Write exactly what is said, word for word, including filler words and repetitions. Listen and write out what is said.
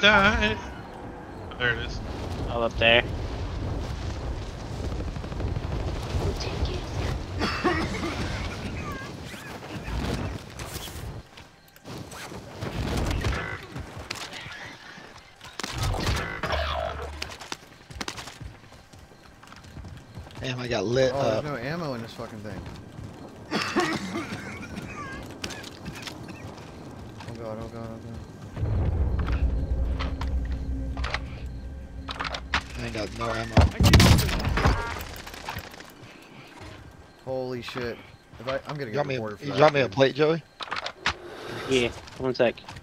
die. Oh, there it is. All up there. Damn, I got lit Oh, up. there's no ammo in this fucking thing. Oh god, oh god, oh god. I ain't got no ammo. Holy shit. If I, I'm gonna You get got me, reported for you that. drop me a dude. plate, Joey? Yeah, one sec.